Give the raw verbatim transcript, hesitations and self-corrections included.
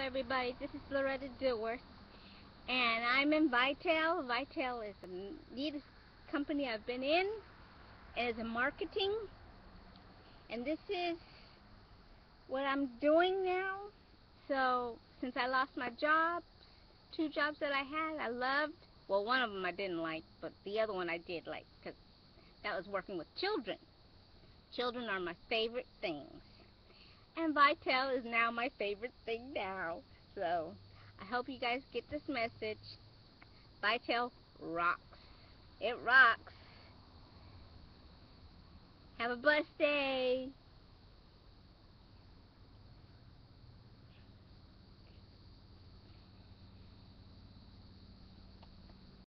everybody, this is Loretta Dilworth, and I'm in Vitel. Vitel is the neatest company I've been in, and it's in marketing, and this is what I'm doing now. So, since I lost my job, two jobs that I had, I loved. Well, one of them I didn't like, but the other one I did like, because that was working with children. Children are my favorite things. And Vitel is now my favorite thing now. So, I hope you guys get this message. Vitel rocks. It rocks. Have a blessed day.